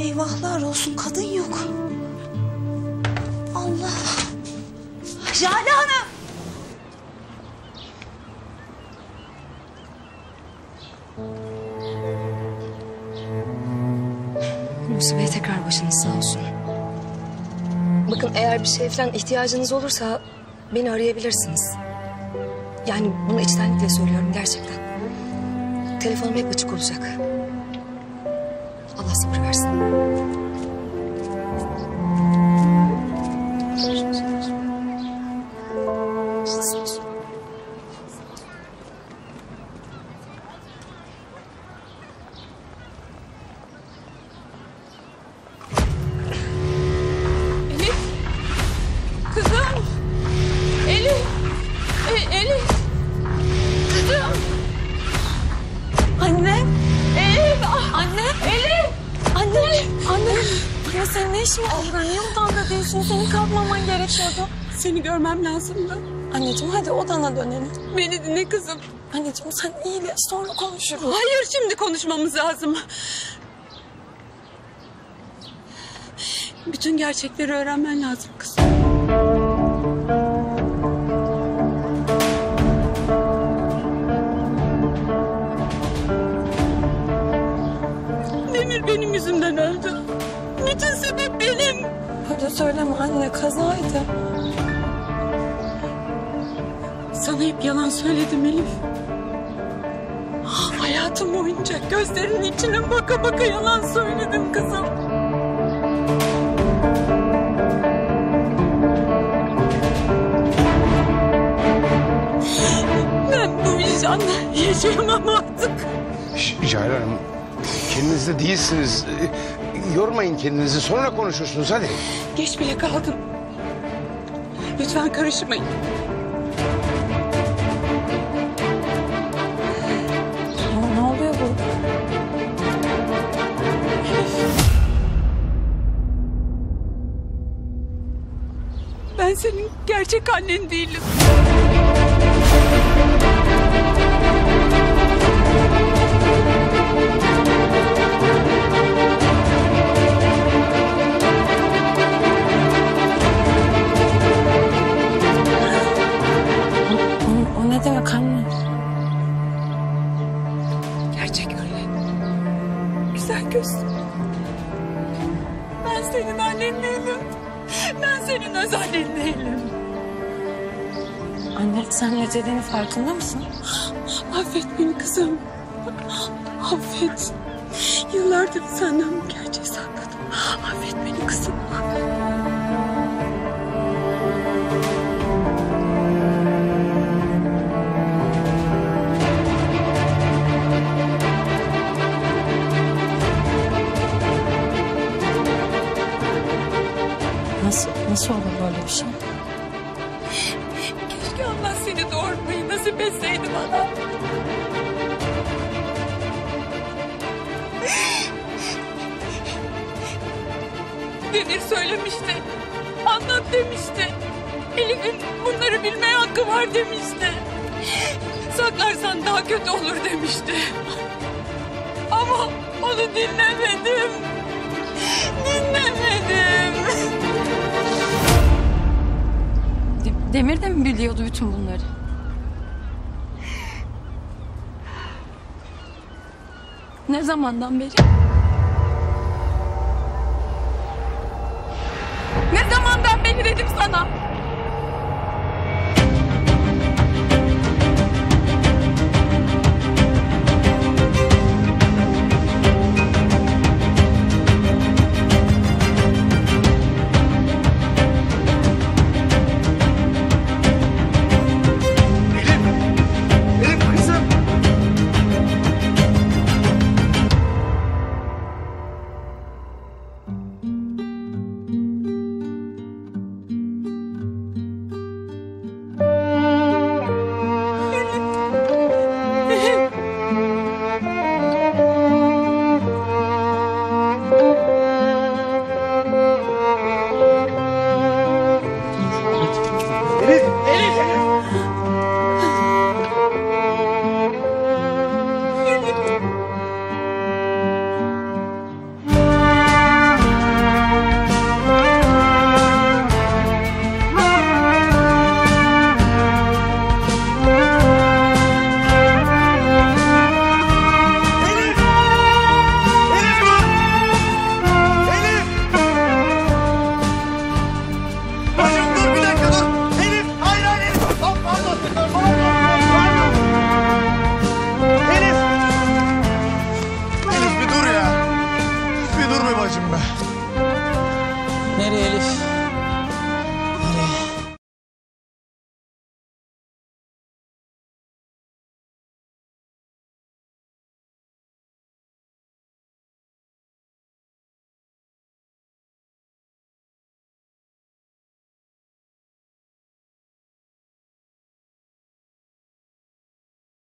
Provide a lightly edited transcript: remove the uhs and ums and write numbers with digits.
Eyvahlar olsun, kadın yok. Allah. Jale Hanım. Musi Bey, tekrar başınız sağ olsun. Bakın, eğer bir şeye falan ihtiyacınız olursa beni arayabilirsiniz. Yani bunu içtenlikle söylüyorum gerçekten. Telefonum hep açık olacak. Allah sabır versin. Elif! Kızım! Elif! Elif! Kızım! Anne. Elif! Anne. Elif! Anne. Anne. Ya senin ne işin var burada? Niye odanda değilsin? Senin kalkmaman gerekiyordu. Seni görmem lazımdı. Anneciğim hadi odana dönelim. Beni dinle kızım. Anneciğim sen iyileş, sonra konuşuruz. Hayır, şimdi konuşmamız lazım. Bütün gerçekleri öğrenmen lazım kızım. Demir benim yüzümden öldü. Bütün sebep benim. Öyle söyleme anne, kazaydı. Sana hep yalan söyledim Elif. Hayatım boyunca gözlerinin içine baka baka yalan söyledim kızım. Ben bu vicdanla yaşayamam artık. Jale Hanım, kendinizde değilsiniz. Yormayın kendinizi, sonra konuşursunuz hadi. Geç bile kaldım. Lütfen karışmayın. Ne oluyor burada? Ben senin gerçek annen değilim. O ne demek anne? Gerçek annen. Güzel gözlü. Ben senin annen değilim. Ben senin öz annen değilim. Anne sen ne dediğinin farkında mısın? Affet beni kızım. Affet. Yıllardır senden bu gerçeği sakladım. Affet beni kızım. Nasıl olur böyle bir şey? Keşke Allah seni doğurmayı nasip etseydi bana. Demir söylemişti. Anlat demişti. Elif'in bunları bilmeye hakkı var demişti. Saklarsan daha kötü olur demişti. Ama onu dinlemedim. Dinlemedim. Demir de mi biliyordu bütün bunları? Ne zamandan beri? Ne zamandan beri dedim sana?